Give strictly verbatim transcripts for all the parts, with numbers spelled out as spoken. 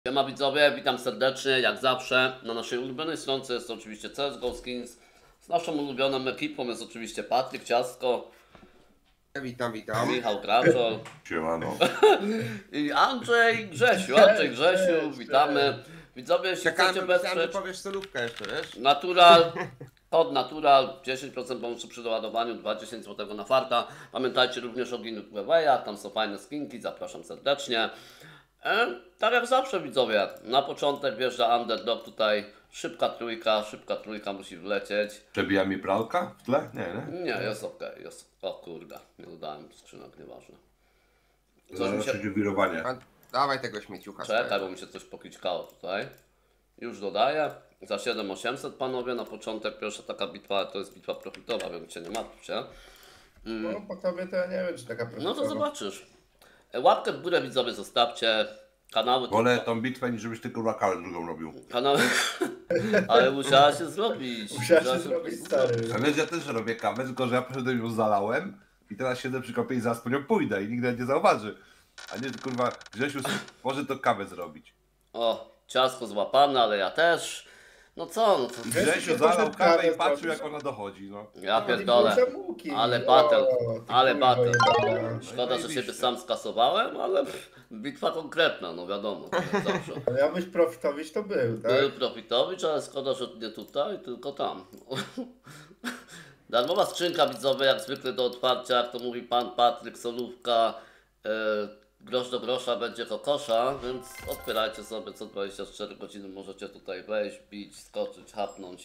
Siema widzowie, witam serdecznie, jak zawsze. Na naszej ulubionej stronce jest oczywiście C S G O Skins. Z naszą ulubioną ekipą jest oczywiście Patryk Ciastko, Witam, witam. Michał Graczol Siemano. i Andrzej Grzesiu. Andrzej Grzesiu, witamy. Widzowie, jeśli Czekałem, chcecie bo myślałem, że wesprzeć powiesz solówkę jeszcze, wiesz? Natural, kod Natural, dziesięć procent bonusu przy doładowaniu, dwadzieścia złotych na farta. Pamiętajcie również o Ginu Giveaway'ach, tam są fajne skinki, zapraszam serdecznie. E, tak jak zawsze widzowie, na początek wjeżdża underdog tutaj, szybka trójka, szybka trójka musi wlecieć. Przebija mi pralka w tle? Nie, nie? Nie, jest ok, jest, o kurde, nie dodałem skrzynek, nieważne. Coś mi Zaraz się, będzie wirowanie. A, dawaj tego śmieciucha. czekaj, swojego. bo mi się coś pokiczkało tutaj. Już dodaję, za siedem tysięcy osiemset panowie, na początek pierwsza taka bitwa, to jest bitwa profitowa, więc się nie martwcie. No po tobie to ja nie wiem, czy taka No to profesora. zobaczysz. E, Łapkę w górę widzowie zostawcie, kanały... Wolę tą bitwę niż żebyś tylko rakałę drugą robił. Kanały... Ale musiała się zrobić. Musiała się zrobić, stary. A wiesz, ja też robię kawę, tylko że ja poszedłem ją zalałem i teraz siedzę przy kąpie i zaraz po nią pójdę i nikt nie zauważy. A nie, kurwa, Grzesiu może to kawę zrobić. O, ciasko złapane, ale ja też. No co, no co? Grzesiu Grzesiu się zalał poszedł kawę i kawę patrzył zrobić. jak ona dochodzi, no. Ja No, pierdolę. i włącza bułki. Ale O, battle, ty ale kurwa battle. jebana. Szkoda, że siebie sam skasowałem, ale pff, bitwa konkretna, no wiadomo, to jak zawsze. No miał być profitowić, to był, tak? Był Profitowicz, ale szkoda, że nie tutaj, tylko tam. Darmowa skrzynka widzowa, jak zwykle do otwarcia, jak to mówi pan Patryk, solówka, e, grosz do grosza będzie kokosza, więc otwierajcie sobie co dwadzieścia cztery godziny, możecie tutaj wejść, bić, skoczyć, hapnąć.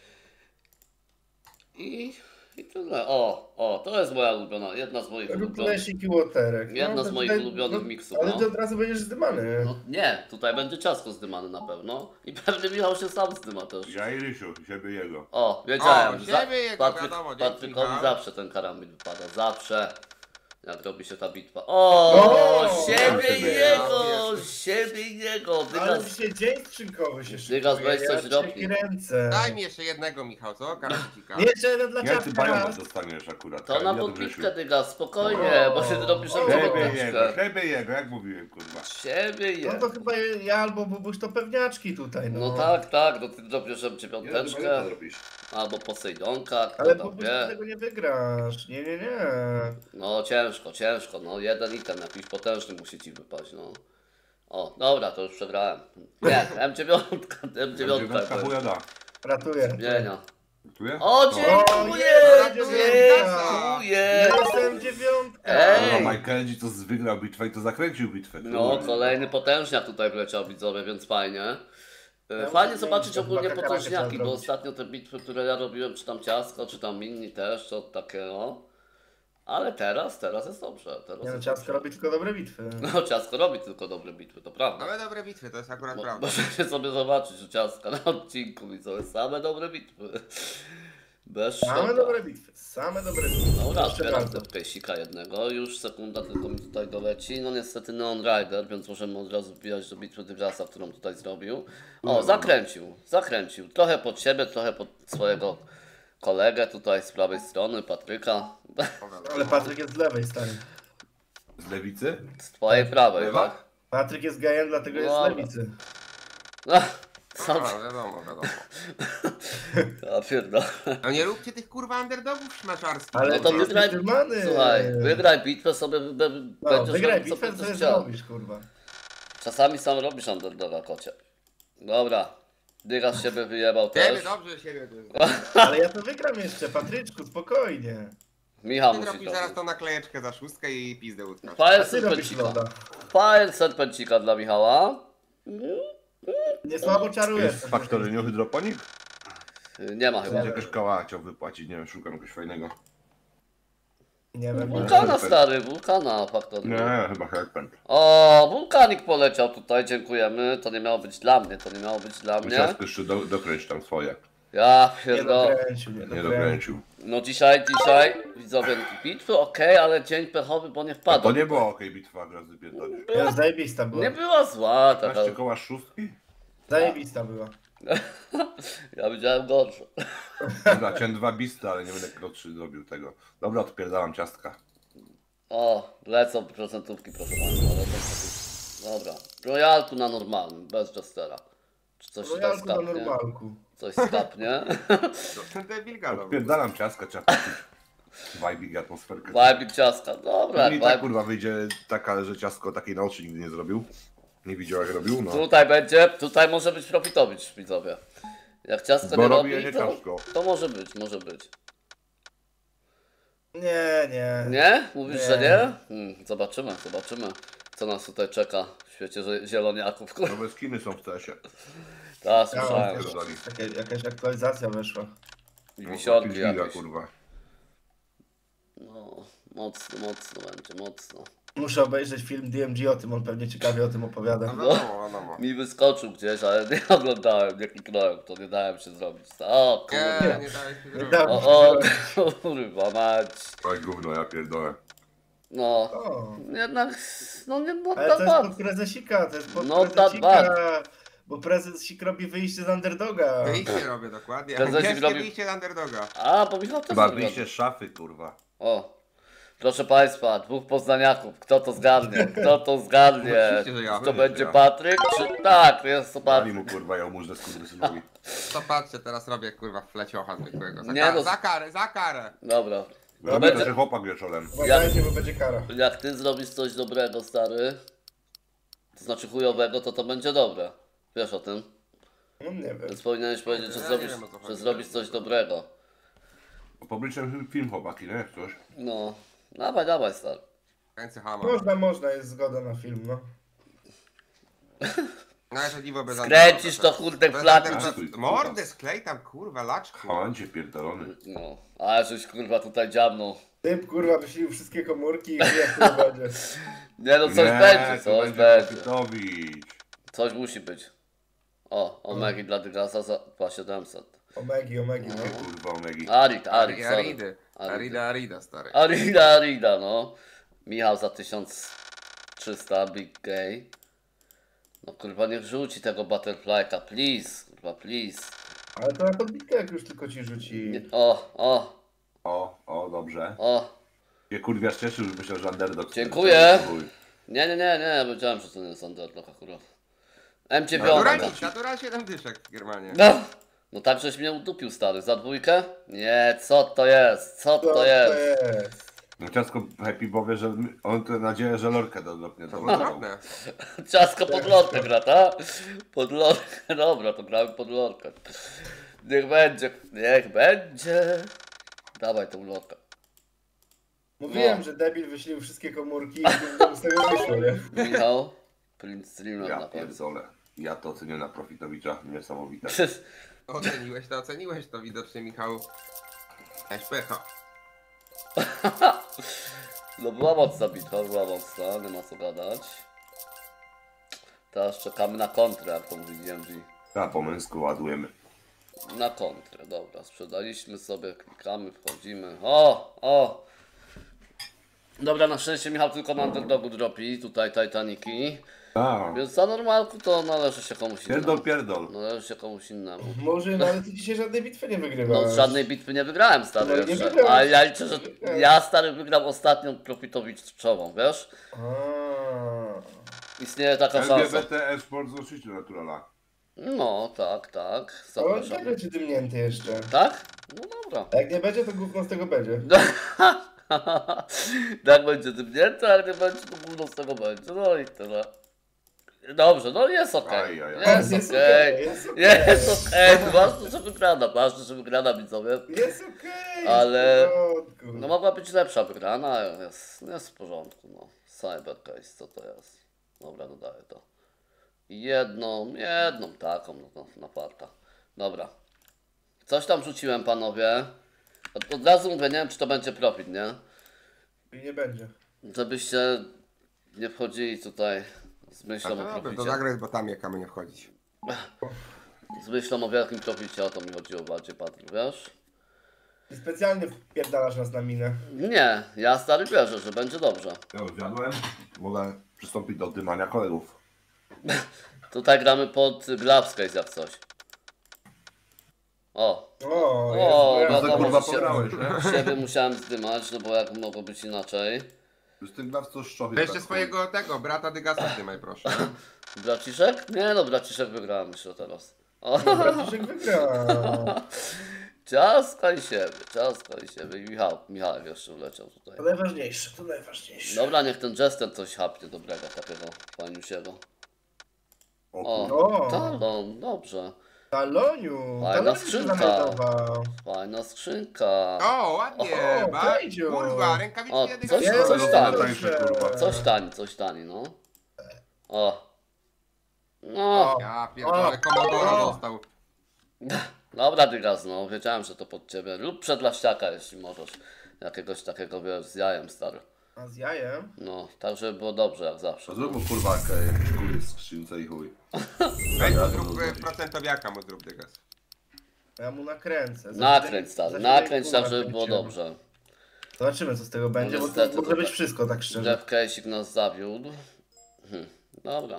I, i tyle. O, o, to jest moja ulubiona, jedna z moich Rób ulubionych. lesik i łoterek. Jedna z to moich tutaj- ulubionych no, miksów, Ale no. ty od razu będziesz zdymany. No nie, tutaj będzie ciasko zdymane na pewno i pewnie Michał się sam zdyma też. Ja i Rysiu, siebie jego. O, wiedziałem. O, Za- siebie jego, Patryk, wiadomo, dzięki, Patrykowi Michał. zawsze ten karambit wypada, zawsze. Jak robi się ta bitwa. O, O, siebie i siebie. jego, siebie i jego. Ale Dygas, dzisiaj dzień skrzynkowy się szykuje. Dygas, weź coś ja robi. cię ręce. Daj mi jeszcze jednego, Michał, co? Karacika. Jeszcze jeden dla Nie, ty ciastka. bajonat dostaniesz akurat. to na Ja do podbitkę Grzesiu. Dygas, spokojnie, O, bo się robisz o. jak Siebie jego, piąteczkę. siebie jego, jak mówiłem, kurwa. Siebie i No jego. to chyba ja albo Bubuś to pewniaczki tutaj, no. No tak, tak, no ty robisz Nie, to dziewiąteczkę, bajonat robisz. albo Posejdonka, kto Ale tam Bubuś wie. tego nie wygrasz. Nie, nie, nie. No ciężko, ciężko, no jeden item jakiś potężny musi ci wypaść, no. O, dobra, to już przegrałem. Nie, M dziewięć, M dziewięć Dziewiątka chuja da. Ratuję. zmienia. Czuje? O, No. dziękuję, O, dziękuję. Jestem dziewiątka. Ej. No, Michael G to wygrał bitwę i to zakręcił bitwę. No, kurwa. kolejny potężniak tutaj wleciał widzowie, więc fajnie. E, Ja Fajnie muszę zobaczyć zmienić, ogólnie chyba kakarakę potężniaki, trzeba bo zrobić. ostatnio te bitwy, które ja robiłem, czy tam ciasko, czy tam inni też, to takie o. Ale teraz, teraz jest dobrze. Teraz Nie no, jest ciastko dobrze. robi tylko dobre bitwy. No, ciasko robi tylko dobre bitwy, to prawda. Ale dobre bitwy, to jest akurat Mo- prawda. Możecie sobie zobaczyć u ciastka na odcinku, widzowie, same dobre bitwy. Bez Same szkoda. dobre bitwy. Same dobre bitwy. Dobra, Proszę otwieram bardzo. tego case'ika jednego, już sekunda tylko mi tutaj doleci. No niestety Neon Rider, więc możemy od razu wbijać do bitwy Dygasa, którą tutaj zrobił. O, zakręcił, zakręcił. Trochę pod siebie, trochę pod swojego kolegę tutaj z prawej strony, Patryka. Ale Patryk jest z lewej, stary. Z lewicy? Z twojej prawej, Lewa? tak? Patryk jest gejem, dlatego jest z Dobra. lewicy. No, co? No, wiadomo, wiadomo. Ja pierdolę. No nie róbcie tych kurwa underdogów szmaczarskich. Ale No to ty jest wygraj, wytrzymany. słuchaj, wygraj bitwę sobie, be, No, będziesz wygraj robił, co bitwę, co będziesz sobie chciał. zrobisz, kurwa. Czasami sam robisz underdoga, kocie. Dobra, Dygas siebie wyjebał Siebie, też. dobrze, siebie to jest. Ale ja to wygram jeszcze, Patryczku, spokojnie. Michał Ty musi robisz to zaraz robić. tą naklejeczkę za szóstkę i pizdę utkasz. Fire A ty robisz serpencika. loda. Fire serpencika dla Michała. Nie słabo czarujesz. Jest faktoryniu hydroponik? Nie ma chyba. Będzie jakaś koła chciał wypłacić, nie wiem, szukam czegoś fajnego. Nie wiem. Wulkana stary, wulkana faktor. Nie, chyba Helpent. O, wulkanik poleciał tutaj, dziękujemy. To nie miało być dla mnie, to nie miało być dla mnie. Ciastko jeszcze do, dokręć tam swoje. Ja Nie pierdolę. dokręcił, nie Nie dokręcił. dokręcił. No dzisiaj, dzisiaj, widzowie, bitwy okej, ale dzień pechowy, bo nie A to wpadł. nie była okej bitwa, raz wypierdolisz. Ja zajebista była. Nie była zła taka. Masz koła szóstki? Zajebista była. Ja widziałem gorsze. Dobra, cię dwa bisty, ale nie będę krótszy zrobił tego. Dobra, odpierdalam ciastka. O, lecą procentówki, proszę Państwa. Lecą procentówki. Dobra. Royalku na normalnym, bez Jestera. Czy coś tutaj Royalku na skapnie? normalku. Coś skapnie? Ten debil gadał. Odpierdalam ciastka, trzeba poczuć vibe i atmosferkę. Wajbik ciastka. Dobra, I jak tak wajbik. kurwa wyjdzie taka, że ciastko takiej na oczy nigdy nie zrobił. Nie widział jak robił, no. Tutaj będzie, tutaj może być profitowicz, widzowie. Jak ciastko Bo nie robi, robi, a nie to, ciastko. to może być, może być. Nie, nie. Nie? Mówisz, Nie. że nie? Hmm, zobaczymy, zobaczymy, co nas tutaj czeka w świecie zie- zieloniaków. Kurwa, Nowe skiny są w tesie. tak, słyszałem. Ja, jaka, jakaś aktualizacja weszła. I wisiorki Giga, jakieś. kurwa. No, mocno, mocno będzie, mocno. Muszę obejrzeć film D M G o tym, on pewnie ciekawie o tym opowiada. No wiadomo, wiadomo. Mi wyskoczył gdzieś, ale nie oglądałem, nie kliknąłem, to nie dałem się zrobić. O Nie, kurwa. nie dałeś mi Nie zrobić. dam. O, o kurwa mać. Oj gówno, ja pierdolę. No, O, jednak, no nie, no ale tak, to jest tak. pod prezesika, to jest pod No, that prezesika. Bo prezesik robi wyjście z underdoga. Wyjście robię dokładnie. Prezesik Wielkie robi- wyjście z underdoga. A, bo Michał też Chyba zgadza. wyjście z szafy, kurwa. O, proszę Państwa, dwóch poznaniaków, kto to zgadnie, kto to zgadnie, Oczywiście, że ja. czy to będzie Ja. Patryk, czy tak, jest to Dali Patryk. mu kurwa jałmużnę skurwysynowi. To patrzcie, teraz robię kurwa fleciocha zwykłego. Za, Nie karę, no. za karę, za karę. Dobra, Robi będzie- to, że chłopak wieczorem. Uważajcie, bo będzie kara. jak Ty zrobisz coś dobrego, stary, to znaczy chujowego, to to będzie dobre, wiesz o tym, No nie wiem. więc powinieneś powiedzieć, że Ja nie zrobisz, wiem, o co że chodzi. zrobisz coś dobrego. Publiczny film chłopaki, nie? Jak coś. No, dawaj, dawaj, stary. Ręce hama. Można, można, jest zgoda na film, no. No ja to dziwo bez Skręcisz underdoga. to kurde Bez flaki, underdoga. czy- Mordę sklej tam kurwa laczku. Hamancie pierdolony. no, a żeś kurwa tutaj dziabnął. Typ, kurwa, wysilił wszystkie komórki i jak to będzie. Nie no, coś Nie, będzie, to coś będzie będzie. profitowicz. Coś musi być. O, Omegi dla Dygasa za dwa tysiące siedemset. Omegi, omegi, no. Nie kurwa omegi. Arid, Arid, Ari- sorry. Aridy. Arida, Arida stary. Arida, Arida, no. Michał za tysiąc trzysta, Big Gay. No kurwa, niech rzuci tego Butterflyka, please, kurwa, please. Ale to na podbitkę jak już tylko ci rzuci. Nie, o, o, O, o, dobrze. o. Nie kurwa cieszył, że myślał, że underdog. Dziękuję. Nie, nie, nie, nie, wiedziałem, że to nie jest underdog akurat. M dziewięć. Naturalnie, natural siedem dyszek w Germanii. No, no tak, żeś mnie udupił, stary. Za dwójkę? Nie, co to jest? Co Co to jest? No ciasko Happy powie, że on to nadzieję, że lorkę dodropnie. To To było drobne. Ciasko pod lorkę gra, tak? Pod lorkę, dobra, to gramy pod lorkę. Niech będzie, niech będzie. Dawaj tą lorkę. Mówiłem, No. że debil wysilił wszystkie komórki i to z tego wyszło, nie? Michał, Prince Streamer Ja na pewno. pierdolę. Ja to ocenię na Profitowicza. Niesamowite. Oceniłeś to, oceniłeś to widocznie, Michał. Weź pecha. No była mocna bitwa, była mocna, nie ma co gadać. Teraz czekamy na kontrę, jak to mówi D M G. Ta po męsku ładujemy. Na kontrę, dobra, sprzedaliśmy sobie, klikamy, wchodzimy. O, o! Dobra, na szczęście Michał tylko na underdogu dropi, tutaj Titaniki. Tak. Więc za normalku to należy się komuś Pierdol, innemu. pierdol. Należy się komuś innemu. Może, no ale ty dzisiaj żadnej bitwy nie wygrywałeś. No z żadnej bitwy nie wygrałem, stary, No, nie jeszcze. wygrałeś. A ja liczę, że ja, stary, wygram ostatnią profitowiczową, wiesz? Aaa. Istnieje taka L G szansa. B T e-sport z oczywiście naturala. No, tak, tak, Ale on zapraszam. nie będzie dymnięty jeszcze. Tak? No dobra. A jak nie będzie, to gówno z tego będzie. Tak będzie dymnięte, ale nie będzie, to gówno z tego będzie. No i tyle. Dobrze, no jest okej. Aj, aj, aj. Jest Jest okej. okej, jest okej. Jest okej. Ważne, że wygrana, ważne, że wygrana, widzowie. Jest okej, Ale- jest w porządku. No mogła być lepsza wygrana, jest, jest w porządku, no. Cybercase, co to jest? Dobra, dodaję to. Jedną, jedną taką, no, no, na farta. Dobra. Coś tam rzuciłem, panowie. Od, od razu mówię, nie wiem, czy to będzie profit, nie? I nie będzie. Żebyście nie wchodzili tutaj z A myślą to o dobra, to proficie. zagraj z botami, jak mamy nie wchodzić. Z myślą o wielkim proficie, o to mi chodziło bardziej, Patryk, wiesz? I specjalnie wpierdalasz nas na minę. Nie, ja stary wierzę, że będzie dobrze. Ja już zjadłem. Wolę przystąpić do dymania kolegów. Tutaj gramy pod Glapscase jak coś. O, O, O, jest, no To to kurwa może się- pograłeś, nie? siebie musiałem zdymać, no bo jak mogło być inaczej. Już ten gra w co szczochy. To jeszcze tak swojego tego, brata Dygasa trzymaj proszę. Braciszek? Nie no, braciszek wygrałem myślę teraz. O, No, Braciszek wygrał. ciaskaj siebie, ciaskaj siebie. I Michał, Michał jeszcze uleciał tutaj. To najważniejsze, to najważniejsze. Dobra, niech ten Jester coś hapnie dobrego, takiego fajniusiego. O, O, kurwa. O. talon, dobrze. Taloniu! Fajna Taloniu się skrzynka. zameldował. Fajna skrzynka. O, ładnie, O, ba, Kajdziu. kurwa, O, rękawiczki coś- Dygasa. coś Ale tam. to tańsze, kurwa. Coś tani, coś tani, no. O. No, O. Ja pierdolę, Komodoro O. dostał. dobra Dygas, no, wiedziałem, że to pod ciebie. Lub przedlaściaka, jeśli możesz. Jakiegoś takiego, wiesz, z jajem, stary. A z jajem? No, tak, żeby było dobrze, jak zawsze. To zrób mu kurwa jakiś kury w skrzynce i chuj. Weź mu Ja zrób to e, zrobić. procentowiaka, mu zrób Dygas. Ja mu nakręcę. Za Nakręć, siedem- stary, za nakręć siedem tak, i pół żeby było nakręciłem. dobrze. Zobaczymy co z tego będzie, bo to niestety może to być tak. wszystko, tak szczerze. Jeff Casey nas zawiódł. Hm, dobra.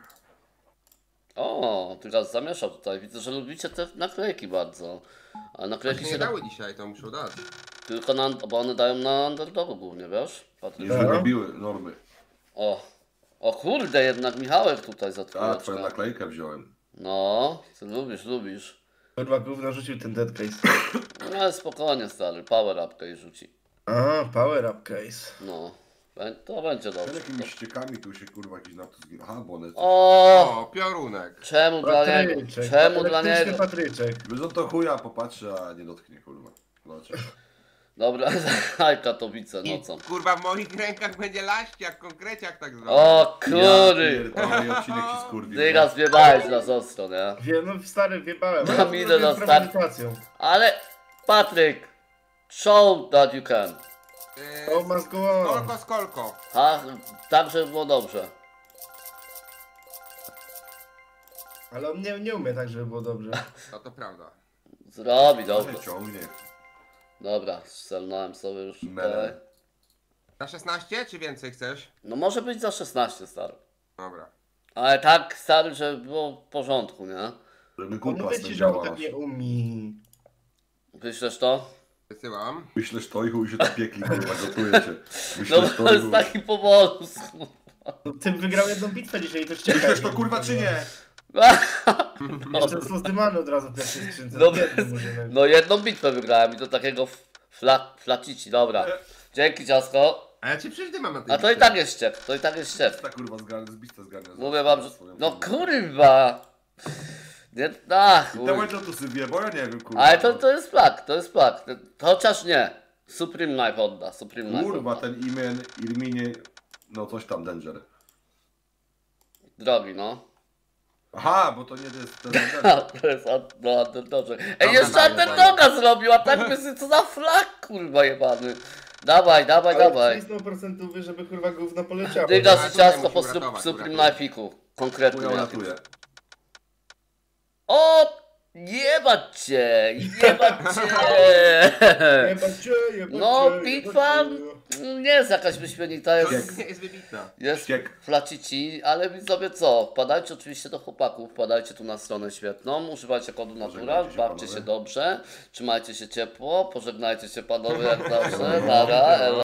O, teraz zamieszał tutaj. Widzę, że lubicie te naklejki bardzo. A naklejki Nie się da... dały dzisiaj, to muszą dać. tylko na... bo one dają na underdogu głównie, wiesz? Patryk? Już Tak. wyrobiły normy. O. O kurde, jednak Michałek tutaj za A, twoją trójeczkę. naklejkę wziąłem. No, ty lubisz, lubisz. Kurwa gówno rzucił ten dead case. No spokojnie stary, power upkę i rzuci. A, power up case. No, bę- to będzie Ten dobrze. jakimiś ściekami tu się kurwa jakiś na to zgiął. Aha, bo one... O, O, piorunek. czemu dla niego? Patryczek. Czemu dla Elektryczny niego? Patryczek. Wiesz, on to chuja popatrzy, a nie dotknie kurwa. Dlaczego? Dobra, haj Katowice I nocą. kurwa w moich rękach będzie laściak, konkreciak tak zwany. O kury! pierdolę, odcinek ci skurwił. Ty zwiebałeś nas ostro, nie? Wie, no stary, wjebałem. Mam ale to idę zrobiłem na z start. premedytacją. Ale Patryk, show that you can. E, Oh, must go on. Skolko, skolko. A, tak, żeby było dobrze. Ale on nie, nie umie tak, żeby było dobrze. No to prawda. Zrobi Dobrze dobrze. ciągnie. Dobra, strzelnąłem sobie już tutaj. Mele. Na szesnaście czy więcej chcesz? No może być za szesnaście, stary. Dobra. Ale tak, stary, żeby było w porządku, nie? Żeby No kumpas mówię nie ci, że on działała. tak nie umie. Wyślesz to? Wysyłam. Myślisz to i chuj się to piekli, kurwa, gotujecie. No Myślisz to to i jest chuj. taki powolus. No, Tym wygrał jedną bitwę dzisiaj i to ścieka. Myślisz to kurwa czy nie? Jeszcze z Dymany od razu w pierwszej skrzynce. No, Biedny murzynek. no jedną bitwę wygrałem i do takiego fla, flacici, dobra. Dzięki ciasko. A ja ci przecież mam na tej A to i liście. tak jest ściek, to i tak jest ściek. Ta kurwa zgarnia, zbista zgarnia. Mówię wam, że... Swoją No kurwą. kurwa! Nie, ach, Te chuj. łańcuchy wie, bo ja nie wiem kurwa. Ale to, to jest plak, to jest plak. Chociaż nie. Supreme Knife odda, Supreme Knife Kurwa, odda. ten imię, Irminie, no coś tam, Danger. Drogi, no. Aha, bo to nie jest ten Ha, Danger. to jest un- no, underdogze. Ej, Dobra, jeszcze dawaj, underdoga zrobił, a tak by co za flak, kurwa jebany. Dawaj, dawaj, Ale dawaj. cisnął procentowy, żeby kurwa gówno poleciało. Dyga Ale z tutaj ciasto po musi uratować, Supreme uratuje. Knife'iku. Konkretnie. Chuja jakim. uratuje. O! Jebać cię! Jebać cię! Jebać cię, jebać No, cię, bitwa jebać cię. nie jest jakaś wyśmienita, To jest, nie jest wybitna. jest Ściek. flacici, ale widzowie co? Wpadajcie oczywiście do chłopaków, wpadajcie tu na stronę świetną, używajcie kodu Natural, Pożegnajcie się, bawcie panowie. się dobrze, trzymajcie się ciepło, pożegnajcie się panowie jak zawsze, nara, elo.